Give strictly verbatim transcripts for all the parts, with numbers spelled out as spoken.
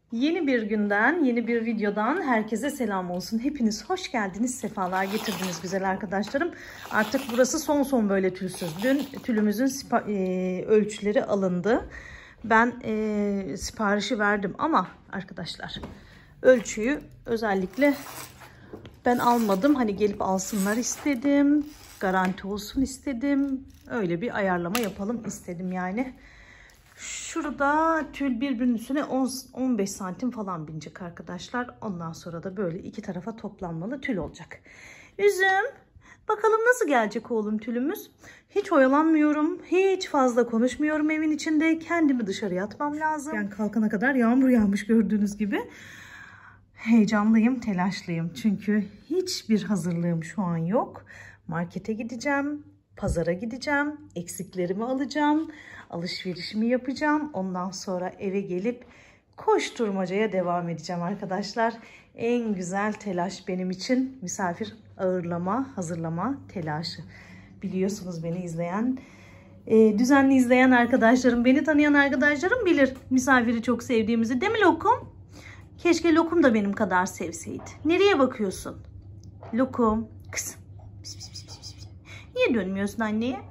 Yeni bir günden, yeni bir videodan herkese selam olsun. Hepiniz hoş geldiniz, sefalar getirdiniz güzel arkadaşlarım. Artık burası son son böyle tülsüz. Dün tülümüzün e, ölçüleri alındı. Ben e, siparişi verdim ama arkadaşlar ölçüyü özellikle ben almadım. Hani gelip alsınlar istedim. Garanti olsun istedim. Öyle bir ayarlama yapalım istedim yani. Şurada tül birbirinin üstüne on on beş santim falan binecek arkadaşlar. Ondan sonra da böyle iki tarafa toplanmalı tül olacak. Üzüm, bakalım nasıl gelecek oğlum tülümüz. Hiç oyalanmıyorum. Hiç fazla konuşmuyorum evin içinde. Kendimi dışarıya atmam lazım. Yani kalkana kadar yağmur yağmış gördüğünüz gibi. Heyecanlıyım, telaşlıyım. Çünkü hiçbir hazırlığım şu an yok. Markete gideceğim. Pazara gideceğim. Eksiklerimi alacağım. Alışverişimi yapacağım. Ondan sonra eve gelip koşturmacaya devam edeceğim arkadaşlar. En güzel telaş benim için misafir ağırlama, hazırlama telaşı. Biliyorsunuz beni izleyen, e, düzenli izleyen arkadaşlarım, beni tanıyan arkadaşlarım bilir misafiri çok sevdiğimizi. Değil mi Lokum? Keşke Lokum da benim kadar sevseydi. Nereye bakıyorsun? Lokum. Kızım. Pis, pis, pis, pis, pis. Niye dönmüyorsun anneye?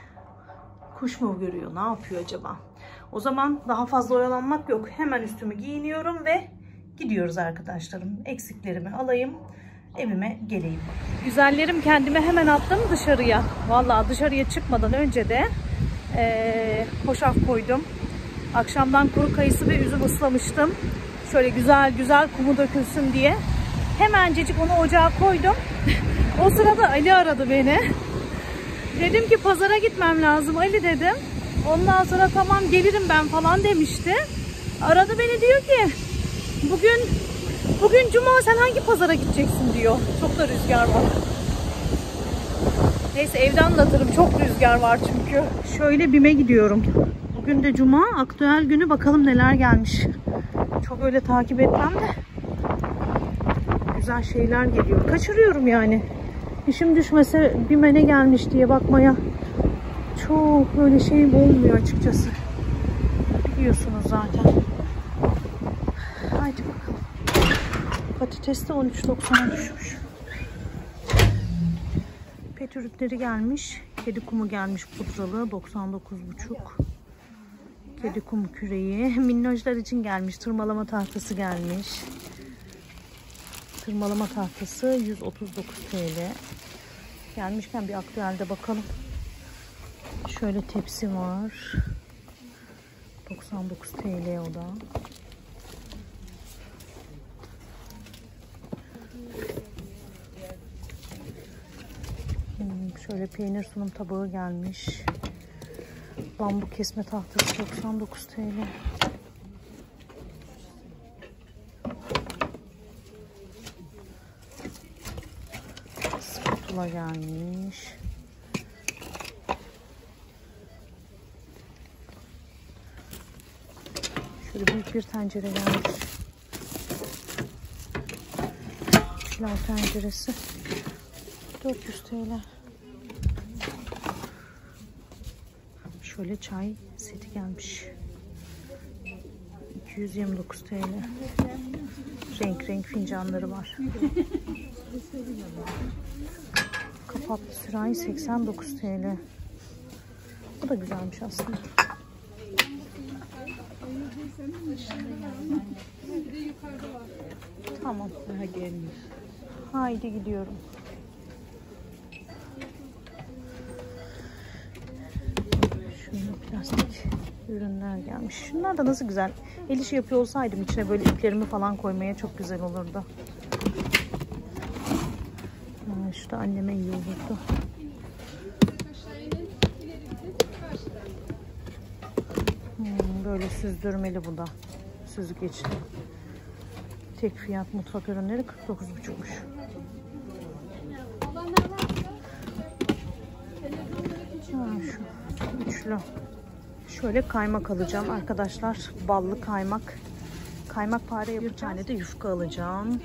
Kuş mu görüyor? Ne yapıyor acaba? O zaman daha fazla oyalanmak yok. Hemen üstümü giyiniyorum ve gidiyoruz arkadaşlarım. Eksiklerimi alayım. Evime geleyim. Güzellerim, kendime hemen attım dışarıya. Vallahi dışarıya çıkmadan önce de ee, hoşaf koydum. Akşamdan kuru kayısı ve üzüm ıslamıştım. Şöyle güzel güzel kumu dökülsün diye. Hemencecik onu ocağa koydum. O sırada Ali aradı beni. Dedim ki pazara gitmem lazım Ali dedim. Ondan sonra tamam gelirim ben falan demişti. Aradı beni, diyor ki bugün bugün cuma, sen hangi pazara gideceksin diyor. Çok da rüzgar var. Neyse evde anlatırım, çok rüzgar var çünkü. Şöyle BİM'e gidiyorum. Bugün de cuma, aktüel günü, bakalım neler gelmiş. Çok öyle takip etmem de güzel şeyler geliyor. Kaçırıyorum yani. İşim düşmese BİM'e ne gelmiş diye bakmaya çok böyle şeyim olmuyor açıkçası. Biliyorsunuz zaten. Haydi bakalım. Patates de on üç doksan düşmüş. Pet ürünleri gelmiş. Kedi kumu gelmiş pudralı doksan dokuz buçuk. Kedi kumu küreği. Minnoşlar için gelmiş. Tırmalama tahtası gelmiş. Tırmalama tahtası yüz otuz dokuz TL. Gelmişken bir aktüelde bakalım. Şöyle tepsi var. doksan dokuz TL o da. Hmm, şöyle peynir sunum tabağı gelmiş. Bambu kesme tahtası doksan dokuz TL. Spatula gelmiş. Şöyle büyük bir tencere gelmiş. Pilav tenceresi dört yüz TL. Şöyle çay seti gelmiş. iki yüz yirmi dokuz TL. Renk renk fincanları var. Kapaklı sürahi seksen dokuz TL. Bu da güzelmiş aslında. Tamam. Daha gelmiş. Haydi gidiyorum. Şöyle plastik ürünler gelmiş. Şunlar da nasıl güzel. El işi yapıyor olsaydım içine böyle iplerimi falan koymaya çok güzel olurdu. Ha, şu da anneme iyi olurdu. Hmm, böyle süzdürmeli bu da. Süzgeçli. Tek fiyat mutfak ürünleri kırk dokuz buçukmuş. Ha, şu üçlü. Şöyle kaymak alacağım arkadaşlar. Ballı kaymak. Kaymak yapacağım. Bir tane de yufka alacağım.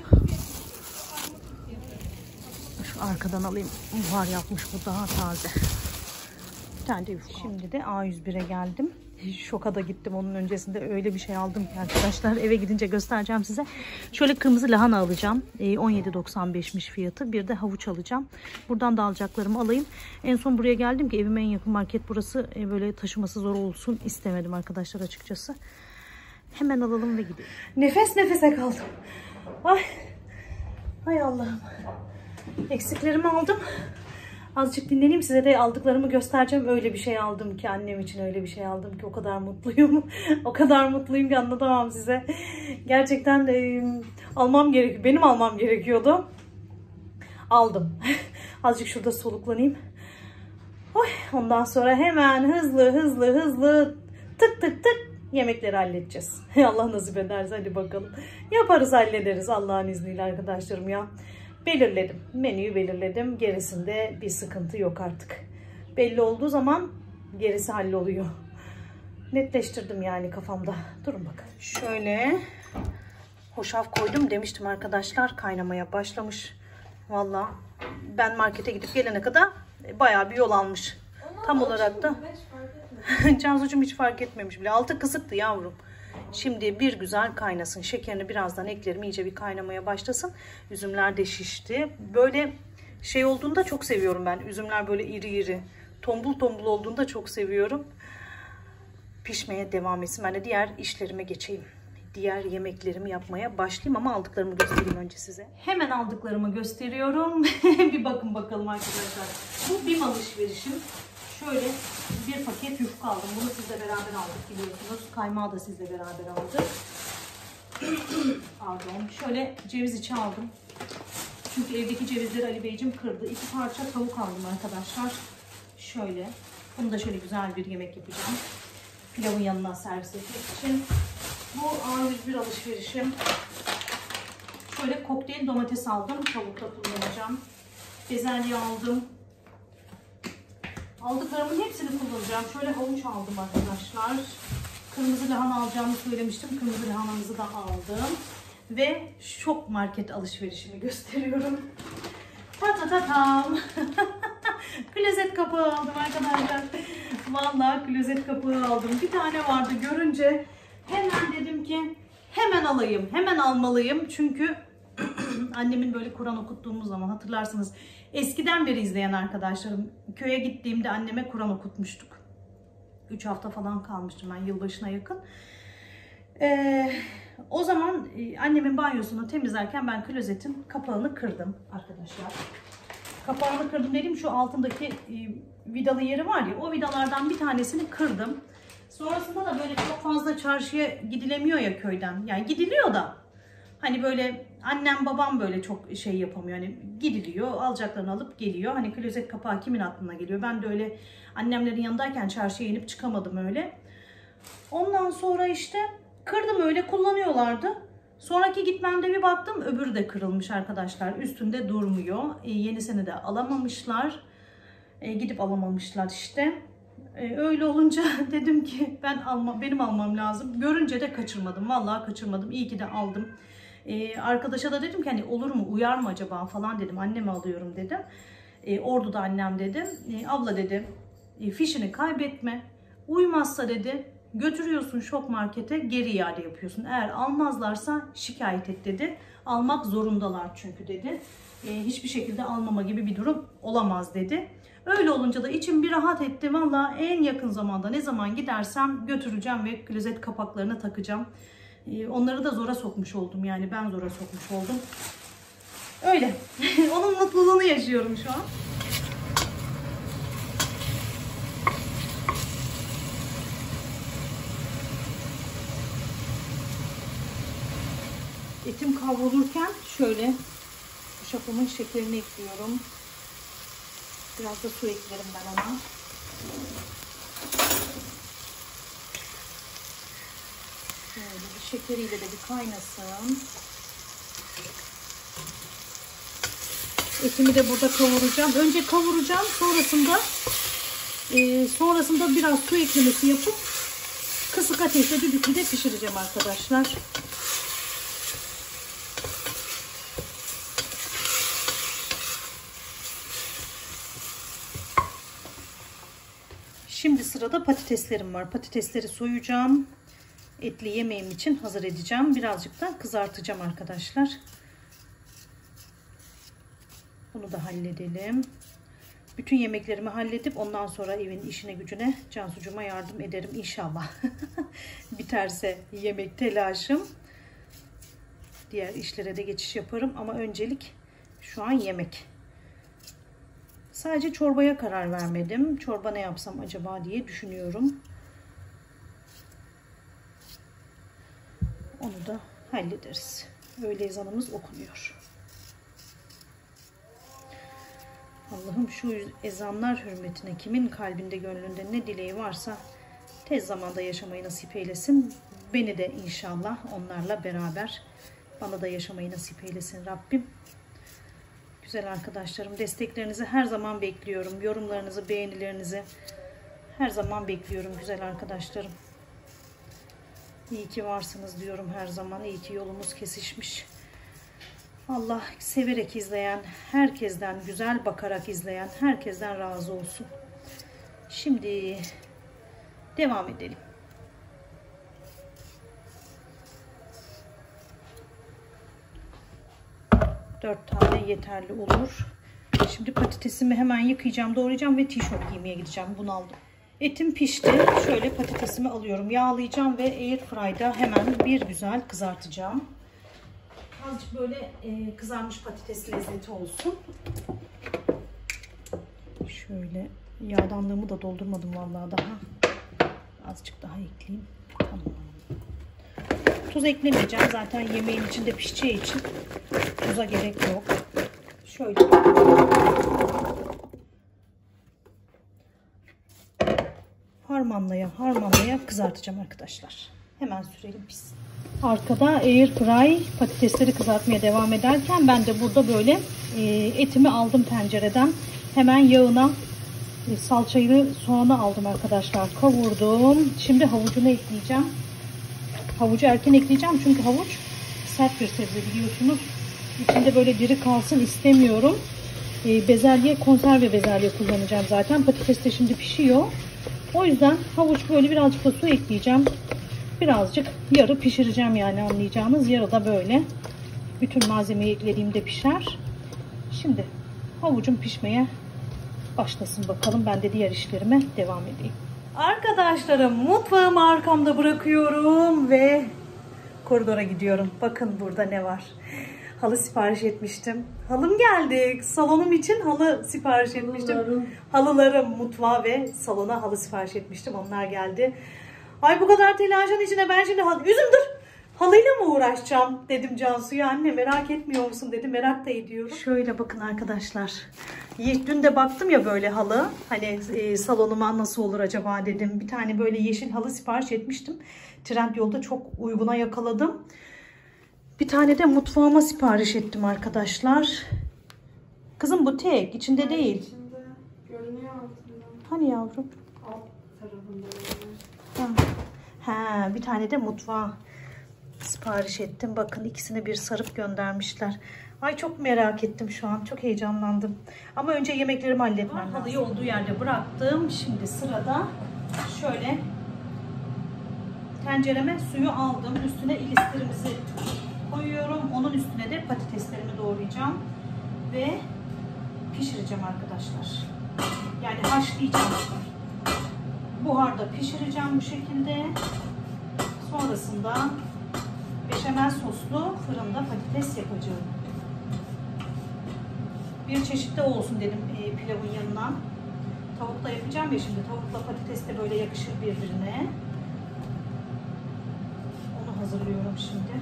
Şu arkadan alayım. Buhar yapmış, bu daha taze. Bir tane de yufka. Şimdi de A yüz bire geldim. Şoka da gittim onun öncesinde. Öyle bir şey aldım ki arkadaşlar. Eve gidince göstereceğim size. Şöyle kırmızı lahana alacağım. on yedi doksan beşmiş fiyatı. Bir de havuç alacağım. Buradan da alacaklarımı alayım. En son buraya geldim ki evime en yakın market burası. Böyle taşıması zor olsun istemedim arkadaşlar açıkçası. Hemen alalım ve gidelim. Nefes nefese kaldım. Ay, ay Allah'ım. Eksiklerimi aldım. Azıcık dinleneyim, size de aldıklarımı göstereceğim. Öyle bir şey aldım ki, annem için öyle bir şey aldım ki o kadar mutluyum. O kadar mutluyum ki anlatamam size. Gerçekten e, almam gerek, benim almam gerekiyordu. Aldım. Azıcık şurada soluklanayım. Oy, ondan sonra hemen hızlı hızlı hızlı tık tık tık yemekleri halledeceğiz. Allah nasip ederse hadi bakalım. Yaparız, hallederiz Allah'ın izniyle arkadaşlarım ya. Belirledim. Menüyü belirledim. Gerisinde bir sıkıntı yok artık. Belli olduğu zaman gerisi halloluyor. Netleştirdim yani kafamda. Durun bakalım. Şöyle hoşaf koydum demiştim arkadaşlar. Kaynamaya başlamış. Vallahi ben markete gidip gelene kadar bayağı bir yol almış. Tam olarak da Cansucuğum hiç fark etmemiş bile. Altı kısıktı yavrum. Şimdi bir güzel kaynasın. Şekerini birazdan eklerim. İyice bir kaynamaya başlasın. Üzümler de şişti. Böyle şey olduğunda çok seviyorum ben. Üzümler böyle iri iri, tombul tombul olduğunda çok seviyorum. Pişmeye devam etsin. Ben de diğer işlerime geçeyim. Diğer yemeklerimi yapmaya başlayayım ama aldıklarımı göstereyim önce size. Hemen aldıklarımı gösteriyorum. Bir bakın bakalım arkadaşlar. Bu BİM alışverişim. Şöyle bir paket yufka aldım. Bunu sizle beraber aldık biliyorsunuz. Kaymağı da sizle beraber aldık. Pardon. Şöyle ceviz içi aldım. Çünkü evdeki cevizleri Ali Beyciğim kırdı. İki parça tavuk aldım arkadaşlar. Şöyle. Bunu da şöyle güzel bir yemek yapacağım. Pilavın yanına servis etmek için. Bu A yüz bir alışverişim. Şöyle kokteyl domates aldım. Tavukta kullanacağım. Bezelye aldım. Aldıklarımın hepsini kullanacağım. Şöyle havuç aldım arkadaşlar. Kırmızı lahana alacağımı söylemiştim. Kırmızı lahanamızı da aldım. Ve şok market alışverişimi gösteriyorum. Ta ta ta tam. Klozet kapağı aldım arkadaşlar. Vallahi klozet kapağı aldım. Bir tane vardı, görünce hemen dedim ki hemen alayım. Hemen almalıyım. Çünkü annemin böyle Kur'an okuttuğumuz zaman, hatırlarsınız, eskiden beri izleyen arkadaşlarım, köye gittiğimde anneme Kur'an okutmuştuk. üç hafta falan kalmıştım ben, yılbaşına yakın. Ee, o zaman annemin banyosunu temizlerken ben klozetin kapağını kırdım arkadaşlar. Kapağını kırdım dedim, şu altındaki e, vidalı yeri var ya, o vidalardan bir tanesini kırdım. Sonrasında da böyle çok fazla çarşıya gidilemiyor ya köyden. Yani gidiliyor da hani böyle annem babam böyle çok şey yapamıyor. Hani gidiliyor, alacaklarını alıp geliyor. Hani klozet kapağı kimin aklına geliyor? Ben de öyle annemlerin yanındayken çarşıya inip çıkamadım öyle. Ondan sonra işte kırdım, öyle kullanıyorlardı. Sonraki gitmemde bir baktım öbürü de kırılmış arkadaşlar. Üstünde durmuyor. E, yenisini de alamamışlar. E, gidip alamamışlar işte. E, öyle olunca dedim ki ben alma, benim almam lazım. Görünce de kaçırmadım. Vallahi kaçırmadım. İyi ki de aldım. E, arkadaşa da dedim ki hani olur mu, uyar mı acaba falan dedim. Anneme alıyorum dedim. E, Ordu'da annem dedim. E, abla dedi e, fişini kaybetme. Uymazsa dedi götürüyorsun şok markete, geri iade yapıyorsun. Eğer almazlarsa şikayet et dedi. Almak zorundalar çünkü dedi. E, hiçbir şekilde almama gibi bir durum olamaz dedi. Öyle olunca da içim bir rahat etti. Valla en yakın zamanda ne zaman gidersem götüreceğim ve klozet kapaklarını takacağım. E, onları da zora sokmuş oldum, yani ben zora sokmuş oldum. Öyle. Onun mutluluğunu yaşıyorum şu an. Etim kavrulurken şöyle şafımın şekerini ekliyorum. Biraz da su eklerim ben ona. Şöyle şekeriyle de bir kaynasın. Etimi de burada kavuracağım. Önce kavuracağım. Sonrasında e, sonrasında biraz su eklemesi yapıp kısık ateşte düdüklüde pişireceğim arkadaşlar. Şimdi sırada patateslerim var. Patatesleri soyacağım. Etli yemeğim için hazır edeceğim. Birazcık da kızartacağım arkadaşlar. Bunu da halledelim. Bütün yemeklerimi halledip ondan sonra evin işine gücüne Cansucuğuma yardım ederim inşallah. Biterse yemek telaşım. Diğer işlere de geçiş yaparım ama öncelik şu an yemek. Sadece çorbaya karar vermedim. Çorba ne yapsam acaba diye düşünüyorum. Onu da hallederiz. Öğle ezanımız okunuyor. Allah'ım şu ezanlar hürmetine kimin kalbinde gönlünde ne dileği varsa tez zamanda yaşamayı nasip eylesin. Beni de inşallah onlarla beraber bana da yaşamayı nasip eylesin Rabbim. Güzel arkadaşlarım, desteklerinizi her zaman bekliyorum. Yorumlarınızı, beğenilerinizi her zaman bekliyorum güzel arkadaşlarım. İyi ki varsınız diyorum her zaman. İyi ki yolumuz kesişmiş. Allah severek izleyen, herkesten güzel bakarak izleyen, herkesten razı olsun. Şimdi devam edelim. Dört tane yeterli olur. Şimdi patatesimi hemen yıkayacağım, doğrayacağım ve tişört giymeye gideceğim. Bunu aldım. Etim pişti. Şöyle patatesimi alıyorum. Yağlayacağım ve airfryer'da hemen bir güzel kızartacağım. Azıcık böyle e, kızarmış patates lezzeti olsun. Şöyle yağdanlığımı da doldurmadım vallahi daha. Azıcık daha ekleyeyim. Tamam. Tuz eklemeyeceğim. Zaten yemeğin içinde pişeceği için tuza gerek yok. Şöyle harmanlaya harmanlaya kızartacağım arkadaşlar. Hemen sürelim pişsin. Arkada airfry patatesleri kızartmaya devam ederken ben de burada böyle e, etimi aldım tencereden. Hemen yağına e, salçayı, soğanı aldım arkadaşlar. Kavurdum. Şimdi havucunu ekleyeceğim. Havucu erken ekleyeceğim çünkü havuç sert bir sebze biliyorsunuz. İçinde böyle diri kalsın istemiyorum. E, bezelye, konserve bezelye kullanacağım zaten. Patates de şimdi pişiyor. O yüzden havuç böyle birazcık da su ekleyeceğim. Birazcık yarı pişireceğim yani anlayacağınız. Yarı da böyle bütün malzemeyi eklediğimde pişer. Şimdi havucum pişmeye başlasın bakalım. Ben de diğer işlerime devam edeyim. Arkadaşlarım mutfağımı arkamda bırakıyorum ve koridora gidiyorum. Bakın burada ne var. Halı sipariş etmiştim. Halım geldi. Salonum için halı sipariş etmiştim. Halılarım. Halılarım, mutfağa ve salona halı sipariş etmiştim. Onlar geldi. Ay bu kadar telaşın içine ben şimdi halı... Üzümdür. Halıyla mı uğraşacağım dedim Cansu'ya. Anne merak etmiyor musun dedi. Merak da ediyorum. Şöyle bakın arkadaşlar. Dün de baktım ya böyle halı. Hani e, salonuma nasıl olur acaba dedim. Bir tane böyle yeşil halı sipariş etmiştim. Trendyol'da çok uyguna yakaladım. Bir tane de mutfağıma sipariş ettim arkadaşlar. Kızım bu tek. İçinde evet, değil. İçinde görünüyor altında. Hani yavrum? Alt tarafında. Ha. ha, bir tane de mutfağa sipariş ettim. Bakın ikisini bir sarıp göndermişler. Ay çok merak ettim şu an. Çok heyecanlandım. Ama önce yemeklerimi halletmem lazım. Halıyı olduğu yerde bıraktım. Şimdi sırada şöyle tencereme suyu aldım. Üstüne ilistirimizi koyuyorum. Onun üstüne de patateslerimi doğrayacağım. Ve pişireceğim arkadaşlar. Yani haşlayacağım. Buharda pişireceğim bu şekilde. Sonrasında beşamel soslu fırında patates yapacağım. Bir çeşit de olsun dedim e, pilavın yanına. Tavuk da yapacağım ya şimdi. Tavukla patates de böyle yakışır birbirine. Onu hazırlıyorum şimdi.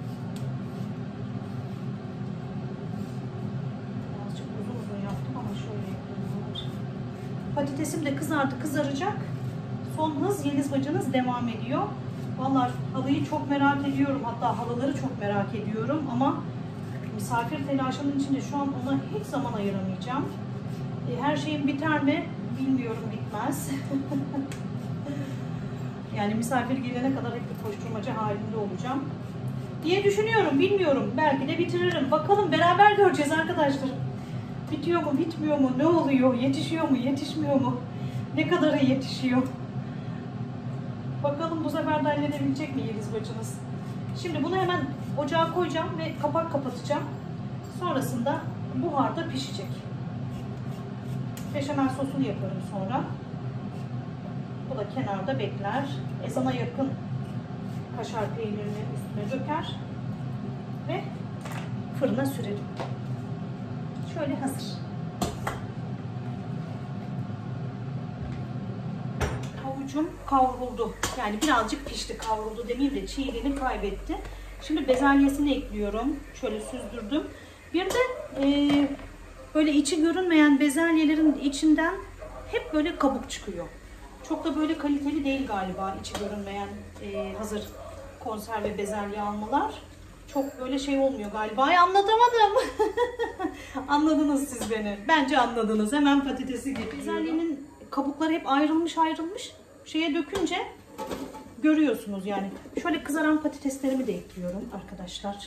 Birazcık uzun uzun yaptım ama şöyle yapıyorum. Patatesim de kızardı, kızaracak. Son hız Yeliz bacınız devam ediyor. Vallahi halıyı çok merak ediyorum. Hatta halıları çok merak ediyorum ama misafir telaşının içinde şu an ona hiç zaman ayıramayacağım. E, her şeyim biter mi? Bilmiyorum, bitmez. Yani misafir gelene kadar hep bir koşturmaca halinde olacağım diye düşünüyorum. Bilmiyorum. Belki de bitiririm. Bakalım beraber göreceğiz arkadaşlar. Bitiyor mu, bitmiyor mu? Ne oluyor? Yetişiyor mu, yetişmiyor mu? Ne kadarı yetişiyor? Bakalım bu sefer de halledebilecek mi Yeliz bacımız? Şimdi bunu hemen ocağa koyacağım ve kapak kapatacağım. Sonrasında buharda pişecek. Beşamel sosunu yaparım sonra. Bu da kenarda bekler. Ezana yakın kaşar peynirini üstüne döker ve fırına sürerim. Şöyle hazır. Havucum kavruldu. Yani birazcık pişti, kavruldu demeyeyim de çiğliğini kaybetti. Şimdi bezelyesini ekliyorum. Şöyle süzdürdüm. Bir de e, böyle içi görünmeyen bezelyelerin içinden hep böyle kabuk çıkıyor. Çok da böyle kaliteli değil galiba içi görünmeyen e, hazır konserve bezelye almalar. Çok böyle şey olmuyor galiba. Ay, anlatamadım. Anladınız siz beni. Bence anladınız. Hemen patatesi gibi. Bezelyenin kabukları hep ayrılmış ayrılmış. Şeye dökünce görüyorsunuz yani. Şöyle kızaran patateslerimi de ekliyorum arkadaşlar.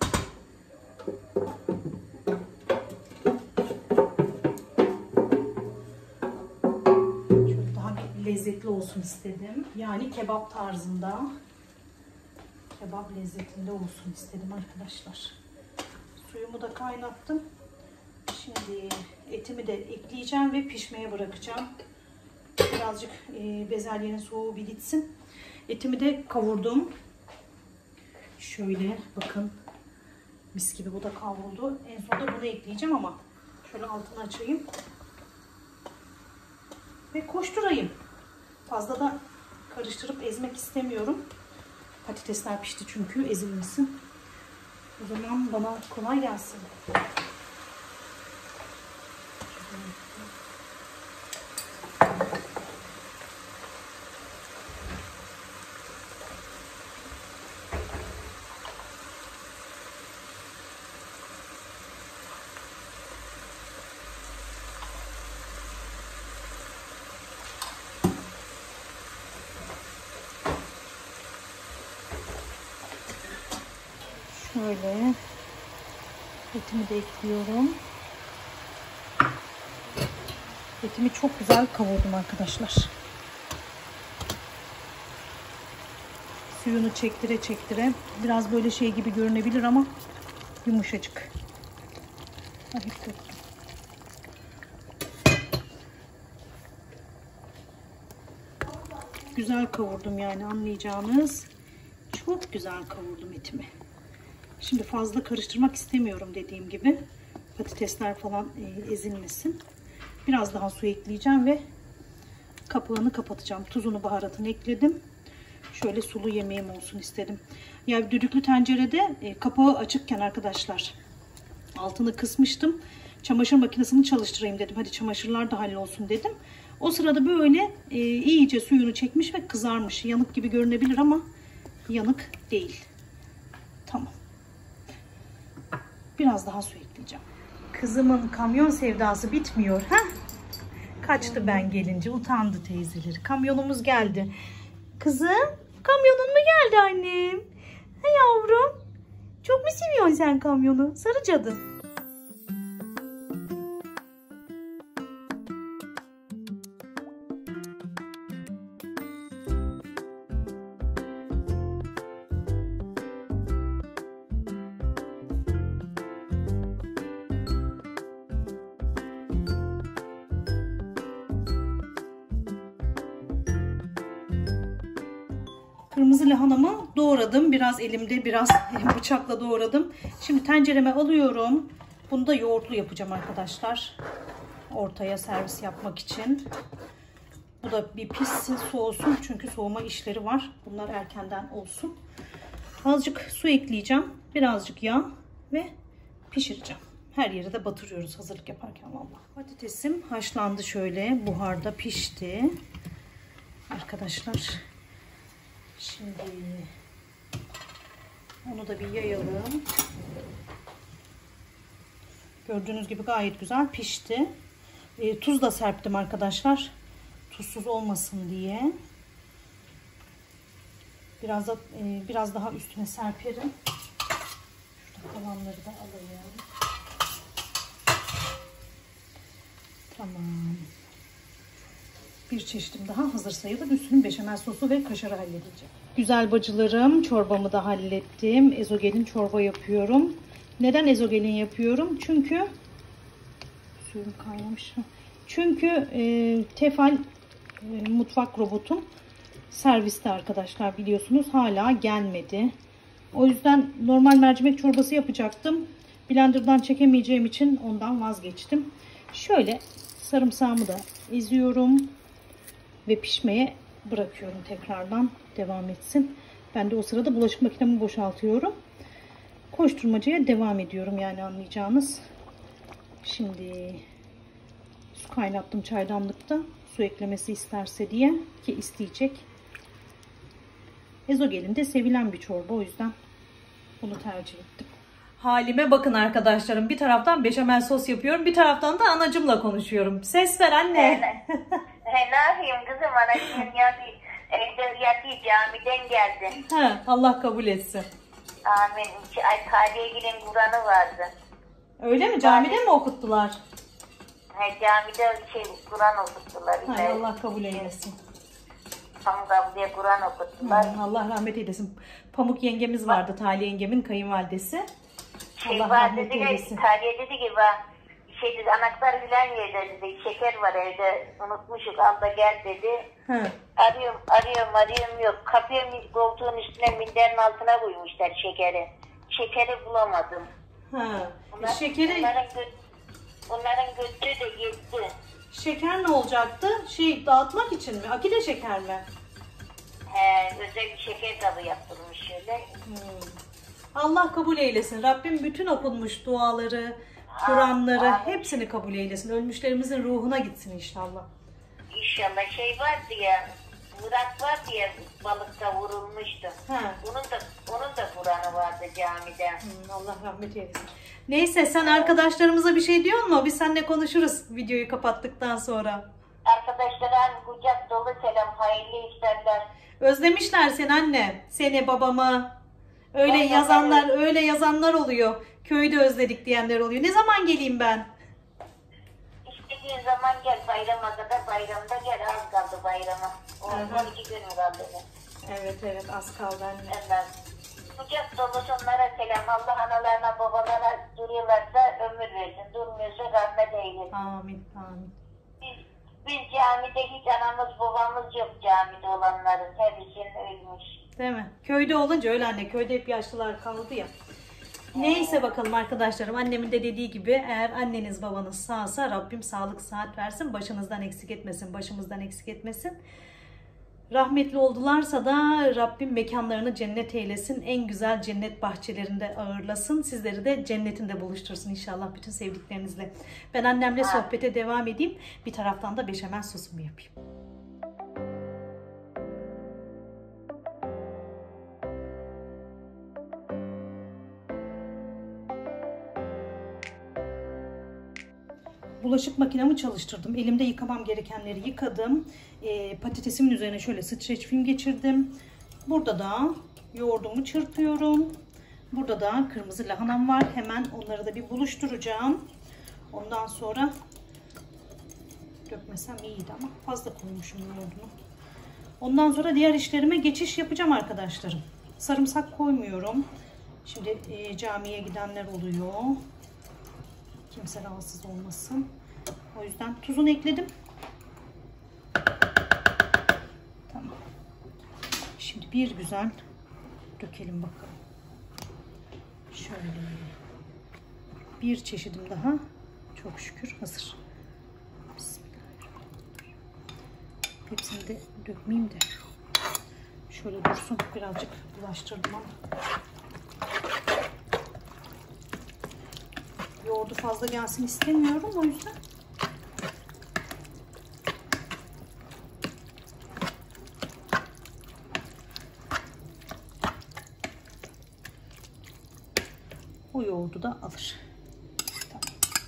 Şöyle daha bir lezzetli olsun istedim. Yani kebap tarzında. Kebap lezzetinde olsun istedim arkadaşlar. Suyumu da kaynattım. Şimdi etimi de ekleyeceğim ve pişmeye bırakacağım. Birazcık e, bezelyenin soğuğu bir gitsin. Etimi de kavurdum. Şöyle bakın. Mis gibi bu da kavruldu. En sonunda bunu ekleyeceğim ama şöyle altını açayım. Ve koşturayım. Fazla da karıştırıp ezmek istemiyorum. Patatesler pişti çünkü, ezilmesin. O zaman bana kolay gelsin. Şöyle etimi de ekliyorum. Etimi çok güzel kavurdum arkadaşlar. Suyunu çektire çektire. Biraz böyle şey gibi görünebilir ama yumuşacık. Güzel kavurdum yani, anlayacağınız. Çok güzel kavurdum etimi. Şimdi fazla karıştırmak istemiyorum dediğim gibi. Patatesler falan ezilmesin. Biraz daha su ekleyeceğim ve kapağını kapatacağım. Tuzunu, baharatını ekledim. Şöyle sulu yemeğim olsun istedim. Ya düdüklü tencerede kapağı açıkken arkadaşlar altını kısmıştım. Çamaşır makinesini çalıştırayım dedim. Hadi çamaşırlar da hallolsun dedim. O sırada böyle iyice suyunu çekmiş ve kızarmış. Yanık gibi görünebilir ama yanık değil. Tamam. Biraz daha su ekleyeceğim. Kızımın kamyon sevdası bitmiyor. Ha? Kaçtı ben gelince. Utandı teyzeleri. Kamyonumuz geldi. Kızım, kamyonun mu geldi annem? Ha yavrum. Çok mu seviyorsun sen kamyonu? Sarı cadı. Kırmızı lahanamı doğradım. Biraz elimde, biraz bıçakla doğradım. Şimdi tencereme alıyorum. Bunu da yoğurtlu yapacağım arkadaşlar. Ortaya servis yapmak için. Bu da bir pişsin, soğusun. Çünkü soğuma işleri var. Bunlar erkenden olsun. Azıcık su ekleyeceğim. Birazcık yağ ve pişireceğim. Her yere de batırıyoruz hazırlık yaparken vallahi. Patatesim haşlandı şöyle. Buharda pişti. Arkadaşlar. Şimdi onu da bir yayalım. Gördüğünüz gibi gayet güzel pişti. E, tuz da serptim arkadaşlar. Tuzsuz olmasın diye. Biraz da e, biraz daha üstüne serperim. Şurada kalanları da alayım. Tamam. Bir Bir çeşidim daha hazır sayılır. Üstünün beşamel sosu ve kaşarı halledeceğim. Güzel bacılarım, çorbamı da hallettim. Ezogelin çorba yapıyorum. Neden ezogelin yapıyorum? Çünkü suyum kaynamış. Çünkü e, Tefal e, mutfak robotum serviste arkadaşlar, biliyorsunuz hala gelmedi. O yüzden normal mercimek çorbası yapacaktım. Blender'dan çekemeyeceğim için ondan vazgeçtim. Şöyle sarımsağımı da eziyorum ve pişmeye bırakıyorum, tekrardan devam etsin. Ben de o sırada bulaşık makinemi boşaltıyorum. Koşturmacaya devam ediyorum yani, anlayacağınız. Şimdi su kaynattım çaydanlıkta. Su eklemesi isterse diye, ki isteyecek. Ezogelin de sevilen bir çorba, o yüzden bunu tercih ettim. Halime bakın arkadaşlarım. Bir taraftan beşamel sos yapıyorum, bir taraftan da anacımla konuşuyorum. Ses ver anne. Ne yapayım kızım, anacığım yatıyor. Evde yatıyor, camiden geldi. Ha, Allah kabul etsin. Amin. Ay, Kaliye'nin Kur'an'ı vardı. Öyle mi? Camide mi okuttular? He, camide şey, Kur'an okuttular. Hay Allah kabul eylesin. Pamuk ablaya Kur'an okuttular. Hmm, Allah rahmet eylesin. Pamuk yengemiz vardı, Tali yengemin kayınvalidesi. Şey Allah var rahmet dedi eylesin. ki, Kaliye dedi ki bak, şey dedi, anahtar filan yerde dedi, şeker var evde, unutmuşuk, al da gel dedi. He. Arıyorum, arıyorum, arıyorum, yok. Kapıya koltuğun üstüne, minderin altına koymuşlar şekeri. Şekeri bulamadım. Ha. Bunlar, Şekeri, Bunların, gö bunların götüğü de yetti. şeker ne olacaktı? Şey, dağıtmak için mi? Akide şeker mi? He, özel bir şeker kabı yaptırmış şöyle. Hmm. Allah kabul eylesin. Rabbim bütün okunmuş duaları, Kur'anları hepsini kabul eylesin. Ölmüşlerimizin ruhuna gitsin inşallah. İnşallah. Şey vardı ya, Murat vardı ya, balıkta vurulmuştu. Ha. Bunun da onun da Kur'an'ı vardı camide. Hmm, Allah rahmet eylesin. Neyse, sen arkadaşlarımıza bir şey diyor mu? Biz seninle konuşuruz videoyu kapattıktan sonra. Arkadaşlara kucak dolu selam, hayırlı iftarlar. Özlemişler seni anne. Seni, babamı. Öyle Ben yazanlar, yaparım. öyle yazanlar oluyor. Köyde özledik diyenler oluyor. Ne zaman geleyim ben? İstediğin zaman gel, bayrama kadar, bayramda gel, az kaldı bayrama. on iki gün kaldı. Evet evet, az kaldı anne. Evet. Kucak dolusu onlara selam. Allah analarına, babalarına duruyorlarsa ömür versin. Durmuyorsa rahmet eylesin. Amin amin. Biz, biz camide hiç anamız babamız yok, camide olanların. Hepsinin ölmüş. Değil mi? Köyde olunca öyle anne. Köyde hep yaşlılar kaldı ya. Neyse bakalım arkadaşlarım. Annemin de dediği gibi, eğer anneniz babanız sağsa Rabbim sağlık sıhhat versin. Başınızdan eksik etmesin. Başımızdan eksik etmesin. Rahmetli oldularsa da Rabbim mekanlarını cennet eylesin. En güzel cennet bahçelerinde ağırlasın. Sizleri de cennetinde buluştursun inşallah bütün sevdiklerinizle. Ben annemle sohbete devam edeyim. Bir taraftan da beşamel sosumu yapayım. Bulaşık makinemi çalıştırdım. Elimde yıkamam gerekenleri yıkadım. E, patatesimin üzerine şöyle streç film geçirdim. Burada da yoğurdumu çırpıyorum. Burada da kırmızı lahanam var. Hemen onları da bir buluşturacağım. Ondan sonra dökmesem iyiydi ama fazla koymuşum yoğurdunu. Ondan sonra diğer işlerime geçiş yapacağım arkadaşlarım. Sarımsak koymuyorum. Şimdi e, camiye gidenler oluyor. Kimse rahatsız olmasın. O yüzden tuzunu ekledim. Tamam. Şimdi bir güzel dökelim bakalım. Şöyle. Bir çeşidim daha. Çok şükür hazır. Bismillahirrahmanirrahim. Hepsini de dökmeyeyim de. Şöyle dursun. Birazcık bulaştırdım ama. Yoğurdu fazla gelsin istemiyorum, o yüzden. O yoğurdu da alır. Tamam.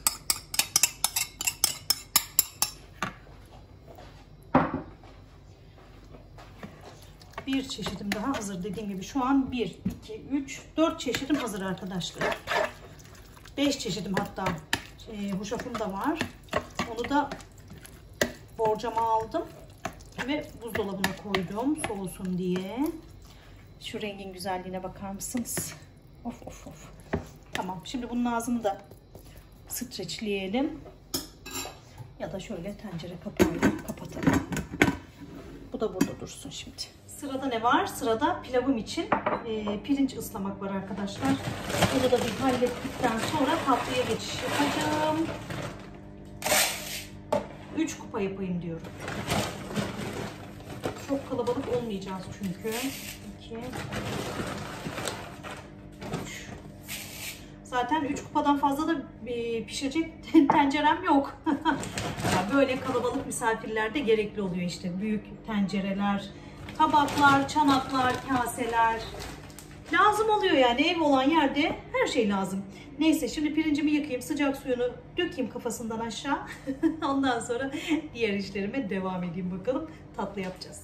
Bir çeşidim daha hazır, dediğim gibi. Şu an bir, iki, üç, dört çeşidim hazır arkadaşlar. beş çeşidim hatta. E, hoşafım da var. Onu da borcama aldım. Ve buzdolabına koydum soğusun diye. Şu rengin güzelliğine bakar mısınız? Of of of. Tamam, şimdi bunun ağzını da streçleyelim. Ya da şöyle tencere kapağıyla kapatalım. Bu da burada dursun şimdi. Sırada ne var? Sırada pilavım için e, pirinç ıslamak var arkadaşlar. Bunu da bir hallettikten sonra tatlıya geçiş yapacağım. üç kupa yapayım diyorum. Çok kalabalık olmayacağız çünkü. iki, üç. Zaten üç kupadan fazla da pişirecek tencerem yok. Yani böyle kalabalık misafirlerde gerekli oluyor işte. Büyük tencereler, tabaklar, çanaklar, kaseler. Lazım oluyor yani, ev olan yerde her şey lazım. Neyse, şimdi pirincimi yıkayayım, sıcak suyunu dökeyim kafasından aşağı. Ondan sonra diğer işlerime devam edeyim bakalım. Tatlı yapacağız.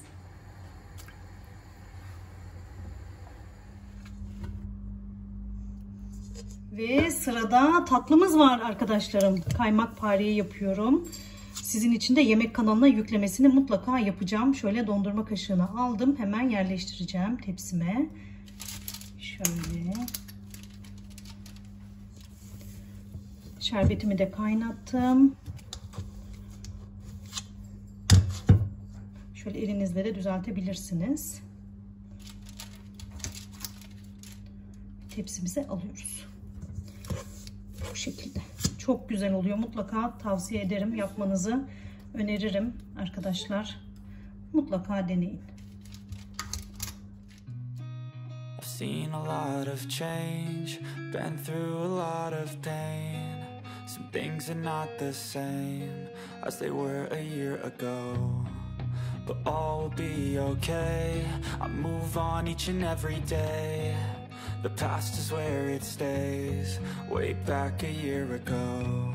Ve sırada tatlımız var arkadaşlarım. Kaymak pareyi yapıyorum. Sizin için de yemek kanalına yüklemesini mutlaka yapacağım. Şöyle dondurma kaşığını aldım. Hemen yerleştireceğim tepsime. Şöyle. Şerbetimi de kaynattım. Şöyle elinizle de düzeltebilirsiniz. Tepsimize alıyoruz. Bu şekilde. Çok güzel oluyor. Mutlaka tavsiye ederim. Yapmanızı öneririm arkadaşlar. Mutlaka deneyin. I've seen a lot of change, been through a lot of pain. Some things are not the same as they were a year ago. But all will be okay. I move on each and every day. The past is where it stays, way back a year ago.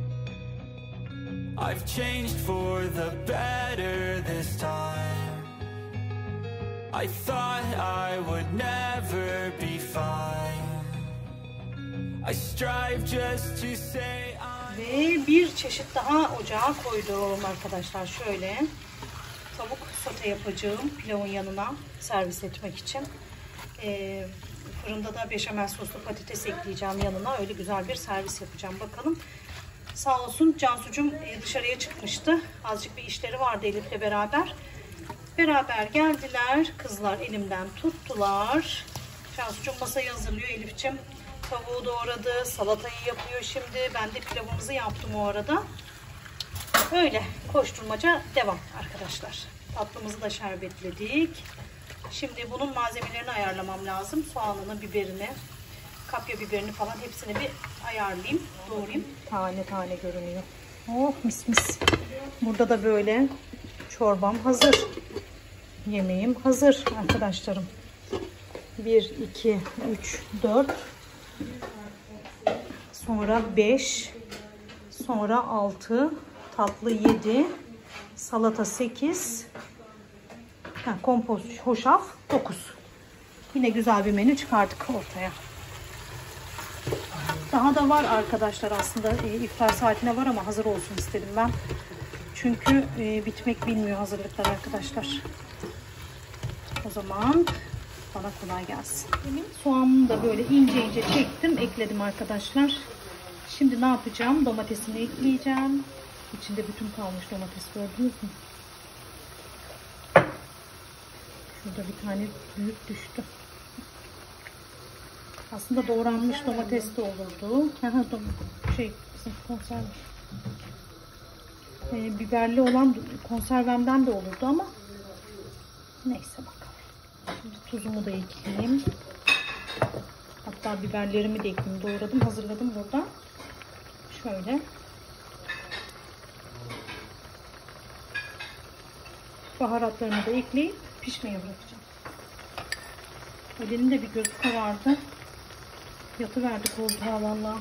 I've changed for the better this time. I thought I would never be fine. I strive just to say I... Ve bir çeşit daha ocağa koydum arkadaşlar. Şöyle tavuk sote yapacağım pilavın yanına servis etmek için. Ee, fırında da beşamel soslu patates ekleyeceğim yanına. Öyle güzel bir servis yapacağım. Bakalım. Sağ olsun Cansucuğum dışarıya çıkmıştı. Azıcık bir işleri vardı Elif'le beraber. Beraber geldiler. Kızlar elimden tuttular. Cansucuğum masayı hazırlıyor. Elif'ciğim tavuğu doğradı. Salatayı yapıyor şimdi. Ben de pilavımızı yaptım o arada. Öyle koşturmaca devam arkadaşlar. Tatlımızı da şerbetledik. Şimdi bunun malzemelerini ayarlamam lazım. Soğanını, biberini, kapya biberini falan hepsini bir ayarlayayım. Doğrayayım. Tane tane görünüyor. Oh mis mis. Burada da böyle çorbam hazır. Yemeğim hazır arkadaşlarım. bir, iki, üç, dört. Sonra beş. Sonra altı. Tatlı yedi. Salata sekiz. Ha, kompost, hoşaf dokuz. Yine güzel bir menü çıkardık ortaya. Daha da var arkadaşlar aslında. E, iftar saatine var ama hazır olsun istedim ben. Çünkü e, bitmek bilmiyor hazırlıklar arkadaşlar. O zaman bana kolay gelsin. Soğanımı da böyle ince ince çektim. Ekledim arkadaşlar. Şimdi ne yapacağım? Domatesini ekleyeceğim. İçinde bütün kalmış domates, gördünüz mü? Şurada bir tane büyük düştü. Aslında doğranmış domates de olurdu. şey, konserve. Ee, biberli olan konservemden de olurdu ama neyse bakalım. Şimdi tuzumu da ekleyeyim. Hatta biberlerimi de ekleyeyim. Doğradım, hazırladım burada. Şöyle. Baharatlarını da ekleyip pişmeye bırakacağım. Elinin de bir gözü karardı. Yatıverdi koltuğa vallahi.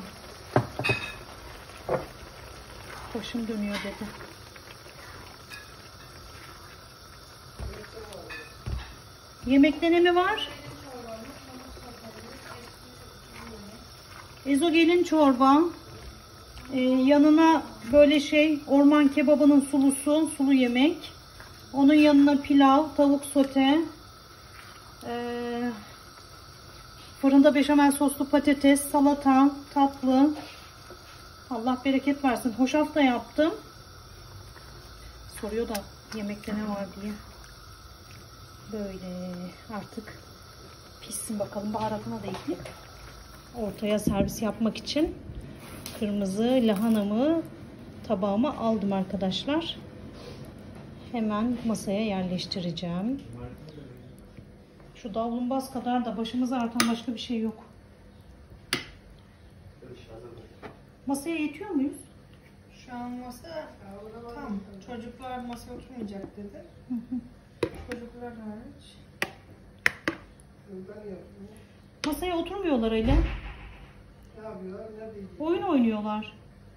Başım dönüyor dedi. Yemekte ne mi var? Ezogelin çorba. Ee, yanına böyle şey orman kebabının sulusu, sulu yemek. Onun yanına pilav, tavuk sote, ee, fırında beşamel soslu patates, salata, tatlı. Allah bereket versin. Hoşaf da yaptım. Soruyor da yemekte ne var diye. Böyle artık pişsin bakalım. Baharatına da ekleyip ortaya servis yapmak için kırmızı lahanamı tabağıma aldım arkadaşlar. Hemen masaya yerleştireceğim. Şu davlumbaz kadar da başımıza artan başka bir şey yok. Masaya yetiyor muyuz? Şu an masa tam. Çocuklar masaya oturmayacak dedi. Hı hı. Çocuklar hariç. Masaya oturmuyorlar öyle. Ne yapıyorlar? Ne diyecek? Oyun oynuyorlar.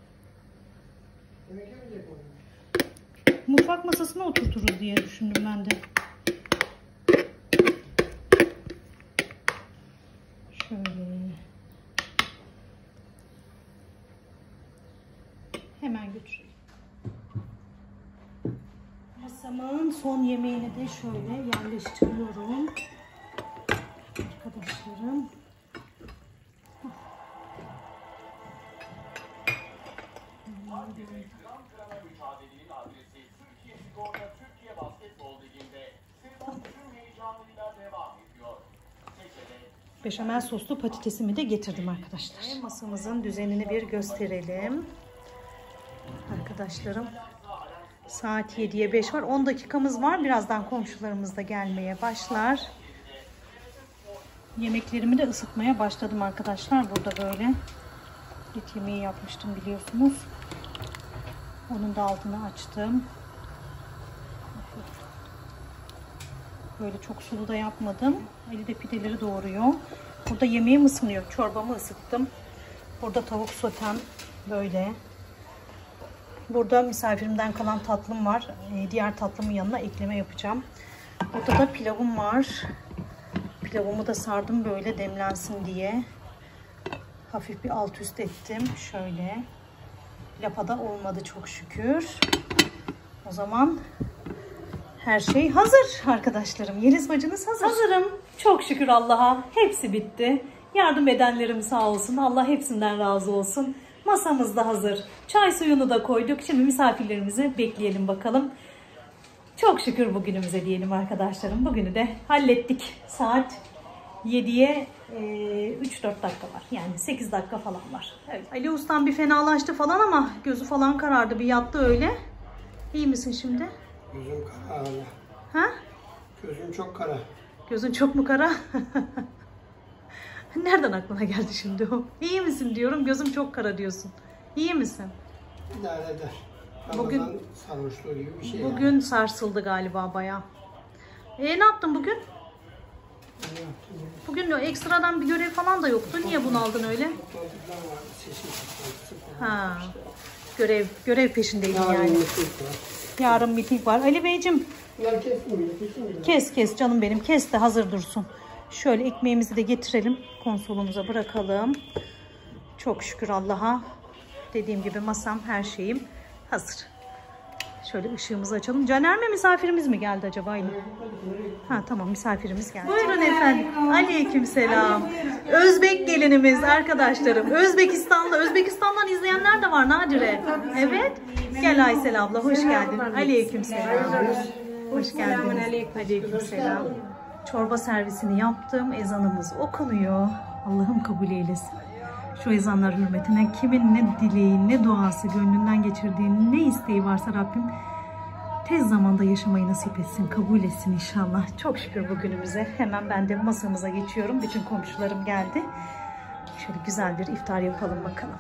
Yemek yemeyecek mi? Mutfak masasına oturturuz diye düşündüm ben de. Şöyle. Hemen götüreyim. Masamın son yemeğini de şöyle yerleştiriyorum. Arkadaşlarım. Beşamel soslu patatesimi de getirdim arkadaşlar. Masamızın düzenini bir gösterelim. Arkadaşlarım, saat yediye beş var. on dakikamız var. Birazdan komşularımız da gelmeye başlar. Yemeklerimi de ısıtmaya başladım arkadaşlar. Burada böyle et yemeği yapmıştım biliyorsunuz. Onun da altını açtım. Böyle çok sulu da yapmadım. Ali de pideleri doğruyor. Burada yemeğim ısınıyor. Çorbamı ısıttım. Burada tavuk sotem böyle. Burada misafirimden kalan tatlım var. Diğer tatlımın yanına ekleme yapacağım. Burada da pilavım var. Pilavımı da sardım böyle demlensin diye. Hafif bir alt üst ettim. Şöyle. Lapada olmadı çok şükür. O zaman her şey hazır arkadaşlarım. Yeliz bacınız hazır. Hazırım. Çok şükür Allah'a. Hepsi bitti. Yardım edenlerim sağ olsun. Allah hepsinden razı olsun. Masamız da hazır. Çay suyunu da koyduk. Şimdi misafirlerimizi bekleyelim bakalım. Çok şükür bugünümüze diyelim arkadaşlarım. Bugünü de hallettik. Saat yediye üç dört dakika var. Yani sekiz dakika falan var. Evet. Ali Ustam bir fenalaştı falan ama gözü falan karardı. Bir yattı öyle. İyi misin şimdi? Gözüm kara hala. Ha? Gözüm çok kara. Gözün çok mu kara? Nereden aklına geldi şimdi o? İyi misin diyorum. Gözüm çok kara diyorsun. İyi misin? İdare eder. Bugün Ramazan sarhoşluğu gibi bir şey. Bugün yani sarsıldı galiba bayağı. E ne yaptın bugün? Ne yaptım? Bugün ekstradan bir görev falan da yoktu. Niye bunu aldın öyle? Ha. Görev görev peşindeydin Yarın yani. miting var. Yarın miting var. Ali Beyciğim, Ya kesmiyor, kesmiyor. kes kes canım benim. Kes de hazır dursun. Şöyle ekmeğimizi de getirelim. Konsolumuza bırakalım. Çok şükür Allah'a. Dediğim gibi masam, her şeyim hazır. Şöyle ışığımızı açalım. Caner mi, misafirimiz mi geldi acaba? Aynı. Ha tamam, misafirimiz geldi. Buyurun efendim. Aleykümselam. Özbek gelinimiz arkadaşlarım. Özbekistanlı. Özbekistan'dan izleyenler de var Nadire. Evet. Gel Aysel abla, hoş geldin. Aleykümselam. Hoş geldiniz. Aleykümselam. Çorba servisini yaptım. Ezanımız okunuyor. Allah'ım kabul eylesin. Şu ezanlar hürmetine kimin ne dileği, ne duası, gönlünden geçirdiği, ne isteği varsa Rabbim tez zamanda yaşamayı nasip etsin, kabul etsin inşallah. Çok şükür bugünümüze. Hemen ben de masamıza geçiyorum. Bütün komşularım geldi. Şöyle güzel bir iftar yapalım bakalım.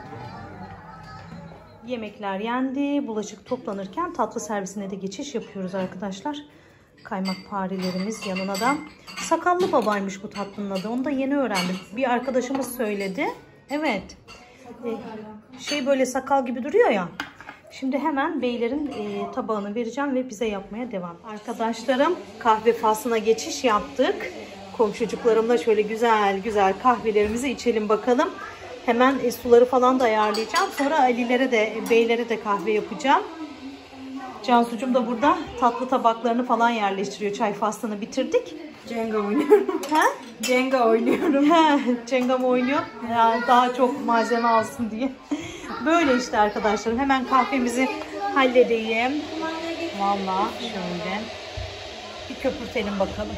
Yemekler yendi. Bulaşık toplanırken tatlı servisine de geçiş yapıyoruz arkadaşlar. Kaymak farelerimiz yanına da. Sakallı babaymış bu tatlının adı. Onu da yeni öğrendim. Bir arkadaşımız söyledi. Evet. Ee, şey böyle sakal gibi duruyor ya. Şimdi hemen beylerin e, tabağını vereceğim ve bize yapmaya devam. Arkadaşlarım, kahve faslına geçiş yaptık. Komşucuklarımla şöyle güzel güzel kahvelerimizi içelim bakalım. Hemen e, suları falan da ayarlayacağım. Sonra Ali'lere de, beylere de kahve yapacağım. Cansucuğum da burada tatlı tabaklarını falan yerleştiriyor. Çay faslını bitirdik. Jenga oynuyorum. Ha? Jenga oynuyorum. Jenga mı oynuyor? Yani daha çok malzeme alsın diye. Böyle işte arkadaşlarım. Hemen kahvemizi halledeyim. Vallahi şöyle bir köpürtelim bakalım.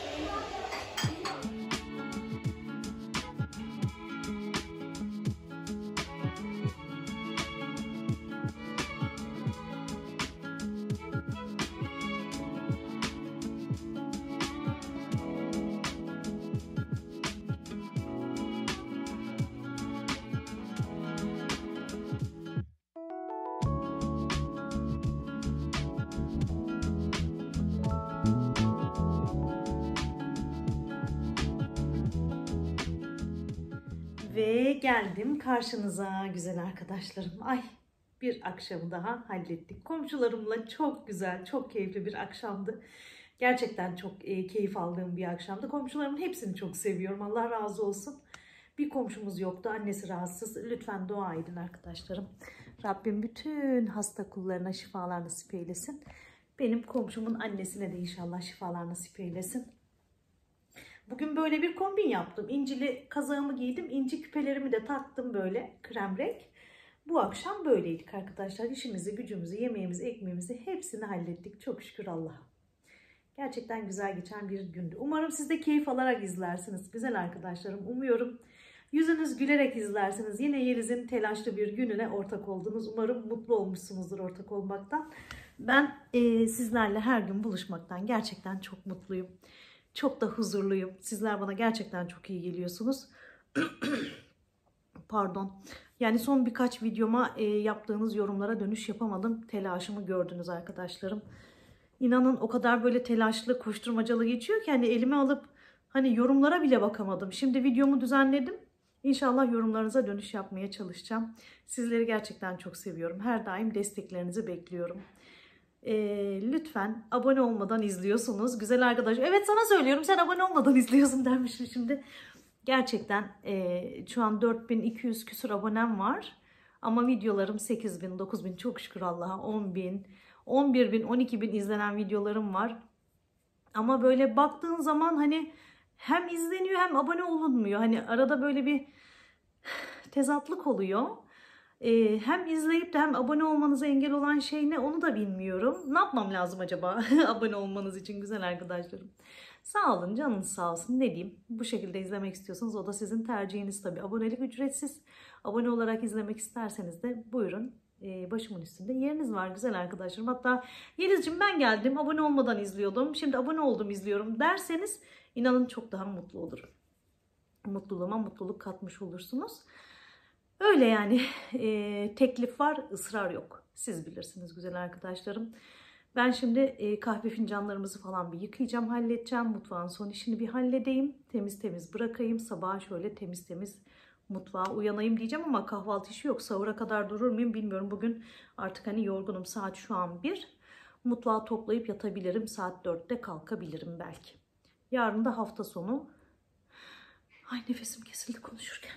Ve geldim karşınıza güzel arkadaşlarım. Ay, bir akşamı daha hallettik. Komşularımla çok güzel, çok keyifli bir akşamdı. Gerçekten çok e, keyif aldığım bir akşamdı. Komşularımın hepsini çok seviyorum. Allah razı olsun. Bir komşumuz yoktu. Annesi rahatsız. Lütfen dua edin arkadaşlarım. Rabbim bütün hasta kullarına şifalar nasip eylesin. Benim komşumun annesine de inşallah şifalar nasip eylesin. Bugün böyle bir kombin yaptım. İncili kazağımı giydim. İnci küpelerimi de taktım böyle krem renk. Bu akşam böyleydik arkadaşlar. İşimizi, gücümüzü, yemeğimizi, ekmeğimizi hepsini hallettik. Çok şükür Allah'a. Gerçekten güzel geçen bir gündü. Umarım siz de keyif alarak izlersiniz. Güzel arkadaşlarım. Umuyorum yüzünüz gülerek izlersiniz. Yine Yeliz'in telaşlı bir gününe ortak oldunuz. Umarım mutlu olmuşsunuzdur ortak olmaktan. Ben e, sizlerle her gün buluşmaktan gerçekten çok mutluyum. Çok da huzurluyum. Sizler bana gerçekten çok iyi geliyorsunuz. Pardon. Yani son birkaç videoma e, yaptığınız yorumlara dönüş yapamadım. Telaşımı gördünüz arkadaşlarım. İnanın o kadar böyle telaşlı, koşturmacalı geçiyor ki hani elime alıp hani yorumlara bile bakamadım. Şimdi videomu düzenledim. İnşallah yorumlarınıza dönüş yapmaya çalışacağım. Sizleri gerçekten çok seviyorum. Her daim desteklerinizi bekliyorum. E, lütfen abone olmadan izliyorsunuz. Güzel arkadaş. Evet, sana söylüyorum, sen abone olmadan izliyorsun dermişim şimdi. Gerçekten e, şu an dört bin iki yüz küsur abonem var. Ama videolarım sekiz bin, dokuz bin, çok şükür Allah'a, on bin, on bir bin, on iki bin izlenen videolarım var. Ama böyle baktığın zaman hani hem izleniyor hem abone olunmuyor. Hani arada böyle bir tezatlık oluyor. Ee, hem izleyip de hem abone olmanıza engel olan şey ne, onu da bilmiyorum. Ne yapmam lazım acaba abone olmanız için güzel arkadaşlarım? Sağ olun, canınız sağ olsun, ne diyeyim. Bu şekilde izlemek istiyorsanız o da sizin tercihiniz tabii. Abonelik ücretsiz. Abone olarak izlemek isterseniz de buyurun. Ee, başımın üstünde yeriniz var güzel arkadaşlarım. Hatta Yeliz'cim ben geldim, abone olmadan izliyordum. Şimdi abone oldum, izliyorum derseniz inanın çok daha mutlu olurum. Mutluluğuma mutluluk katmış olursunuz. Öyle yani, e, teklif var, ısrar yok. Siz bilirsiniz güzel arkadaşlarım. Ben şimdi e, kahve fincanlarımızı falan bir yıkayacağım, halledeceğim. Mutfağın son işini bir halledeyim. Temiz temiz bırakayım. Sabaha şöyle temiz temiz mutfağa uyanayım diyeceğim ama kahvaltı işi yok. Sahura kadar durur muyum bilmiyorum. Bugün artık hani yorgunum. Saat şu an bir. Mutfağı toplayıp yatabilirim. Saat dörtte kalkabilirim belki. Yarın da hafta sonu. Ay, nefesim kesildi konuşurken.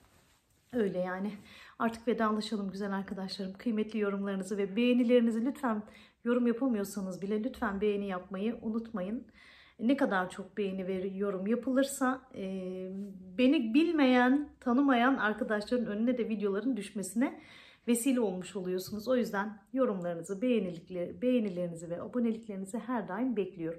Öyle yani. Artık vedalaşalım güzel arkadaşlarım. Kıymetli yorumlarınızı ve beğenilerinizi lütfen, yorum yapamıyorsanız bile lütfen beğeni yapmayı unutmayın. Ne kadar çok beğeni ve yorum yapılırsa e, beni bilmeyen, tanımayan arkadaşların önüne de videoların düşmesine vesile olmuş oluyorsunuz. O yüzden yorumlarınızı, beğenilerinizi ve aboneliklerinizi her daim bekliyorum.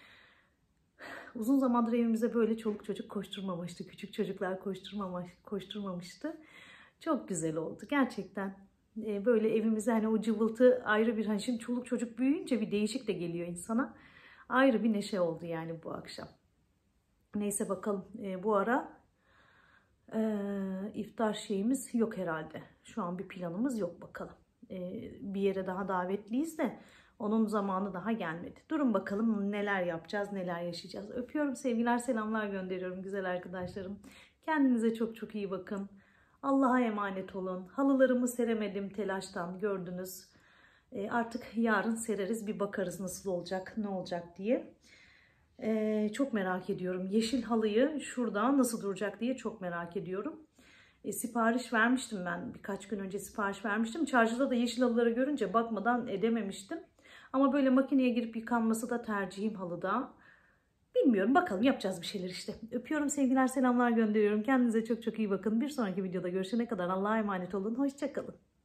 Uzun zamandır evimizde böyle çoluk çocuk koşturmamıştı. Küçük çocuklar koşturmamış, koşturmamıştı. Çok güzel oldu gerçekten. Ee, böyle evimize hani o cıvıltı ayrı bir, hani şimdi çoluk çocuk büyüyünce bir değişik de geliyor insana. Ayrı bir neşe oldu yani bu akşam. Neyse bakalım, ee, bu ara e, iftar şeyimiz yok herhalde. Şu an bir planımız yok bakalım. Ee, bir yere daha davetliyiz de onun zamanı daha gelmedi. Durun bakalım neler yapacağız, neler yaşayacağız. Öpüyorum, sevgiler, selamlar gönderiyorum güzel arkadaşlarım. Kendinize çok çok iyi bakın. Allah'a emanet olun. Halılarımı seremedim telaştan, gördünüz. E, artık yarın sereriz, bir bakarız nasıl olacak, ne olacak diye. E, çok merak ediyorum. Yeşil halıyı şurada nasıl duracak diye çok merak ediyorum. E, sipariş vermiştim ben. Birkaç gün önce sipariş vermiştim. Çarşıda da yeşil halıları görünce bakmadan edememiştim. Ama böyle makineye girip yıkanması da tercihim halıda. Bilmiyorum, bakalım, yapacağız bir şeyler işte. Öpüyorum, sevgiler, selamlar gönderiyorum. Kendinize çok çok iyi bakın. Bir sonraki videoda görüşene kadar Allah'a emanet olun. Hoşça kalın.